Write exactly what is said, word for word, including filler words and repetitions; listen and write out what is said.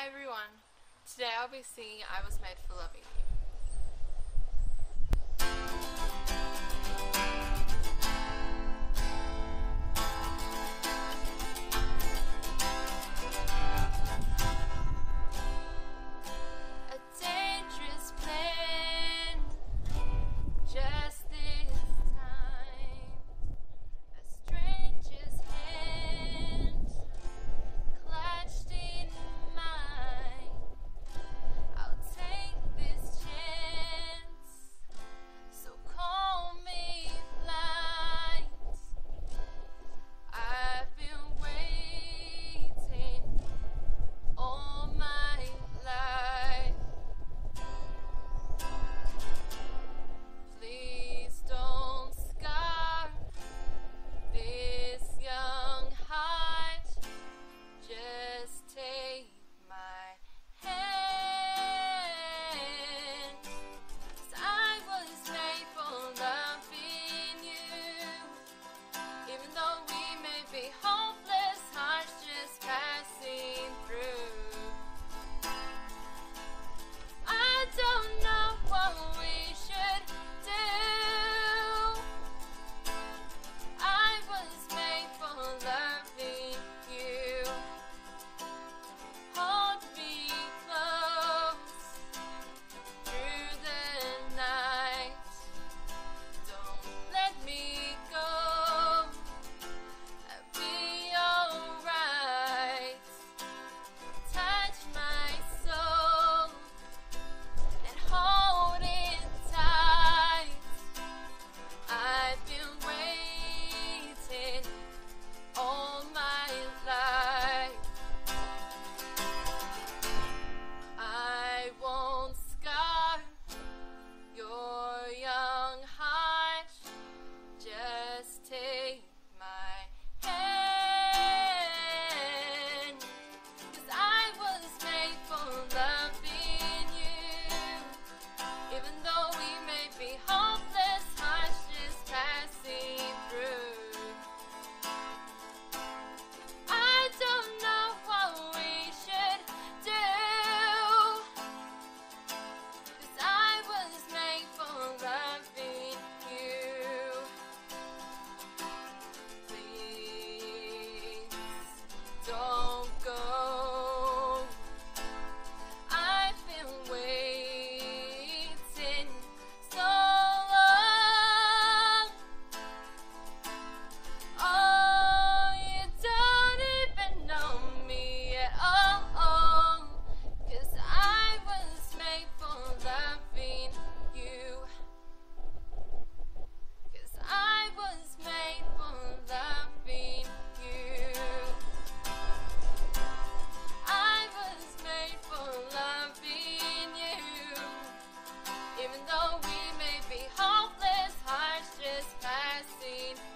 Hi everyone. Today I'll be singing I Was Made for Loving You. A dangerous plan, just this time. A stranger's hand clutched in mine. I'll take this chance, so call me blind. I've been waiting all my life. Please don't scar this young heart. Just take my hand. 'Cause I was made for loving you. Even though we may be hopeless, hearts just passing through. I don't know what we should do. I was made for loving you. Hold me close through the night. Don't let me go. I'll be alright. Touch my soul and hold it tight. I've been waiting all my life. I won't scar your young heart. Just take my hand. 'Cause I was made for loving you. Even though we may be hopeless, hearts just passing through. I don't know what we should do. 'Cause I was made for loving you. Please don't go. I've been waiting so long. Oh, you don't even know me at all. 'Cause I was made for loving you. 'Cause I was made for loving you. I was made for loving you. Even though we may be hopeless, hearts just passing